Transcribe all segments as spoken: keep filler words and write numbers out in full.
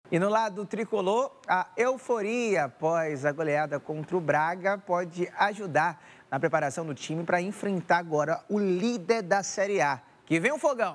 E no lado tricolor, a euforia após a goleada contra o Braga pode ajudar na preparação do time para enfrentar agora o líder da Série A. Que vem o fogão!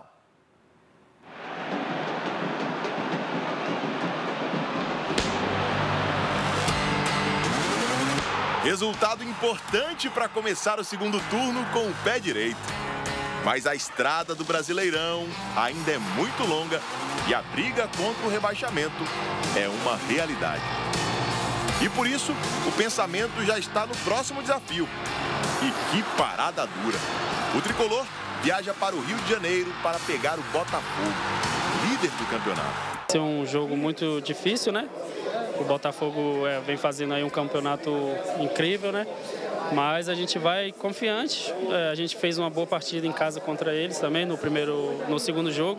Resultado importante para começar o segundo turno com o pé direito. Mas a estrada do Brasileirão ainda é muito longa e a briga contra o rebaixamento é uma realidade. E por isso, o pensamento já está no próximo desafio. E que parada dura! O tricolor viaja para o Rio de Janeiro para pegar o Botafogo, líder do campeonato. Vai ser um jogo muito difícil, né? O Botafogo é, vem fazendo aí um campeonato incrível, né? Mas a gente vai confiante. É, a gente fez uma boa partida em casa contra eles também no primeiro, no segundo jogo.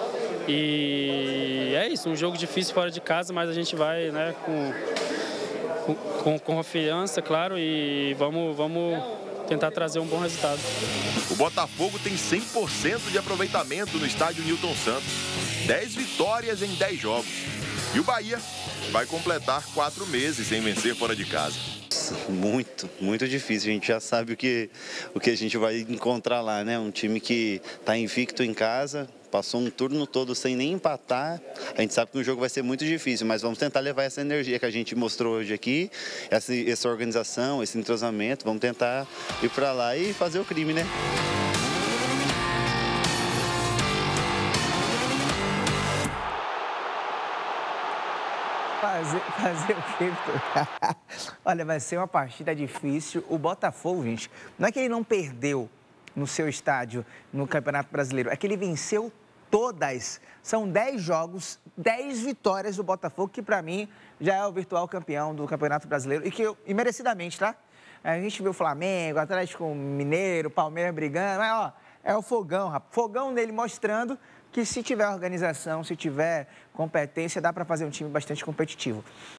E é isso, um jogo difícil fora de casa, mas a gente vai, né, com, com, com confiança, claro, e vamos, vamos tentar trazer um bom resultado. O Botafogo tem cem por cento de aproveitamento no estádio Newton Santos. dez vitórias em dez jogos. E o Bahia vai completar quatro meses sem vencer fora de casa. Muito, muito difícil. A gente já sabe o que, o que a gente vai encontrar lá, né? Um time que está invicto em casa, passou um turno todo sem nem empatar. A gente sabe que o jogo vai ser muito difícil, mas vamos tentar levar essa energia que a gente mostrou hoje aqui, essa, essa organização, esse entrosamento. Vamos tentar ir para lá e fazer o crime, né? Fazer, fazer o quê, Vitor? Olha, vai ser uma partida difícil. O Botafogo, gente, não é que ele não perdeu no seu estádio no Campeonato Brasileiro, é que ele venceu todas. São dez jogos, dez vitórias do Botafogo, que para mim já é o virtual campeão do Campeonato Brasileiro e que eu, e merecidamente, tá? A gente viu o Flamengo, Atlético Mineiro, Palmeiras brigando, mas ó, é o fogão, rapaz. Fogão dele mostrando que se tiver organização, se tiver competência, dá para fazer um time bastante competitivo.